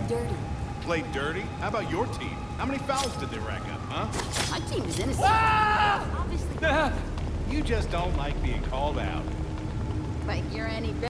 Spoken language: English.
dirty. Played dirty? How about your team? How many fouls did they rack up, huh? My team is innocent. Ah! Obviously. You just don't like being called out. Like you're any better.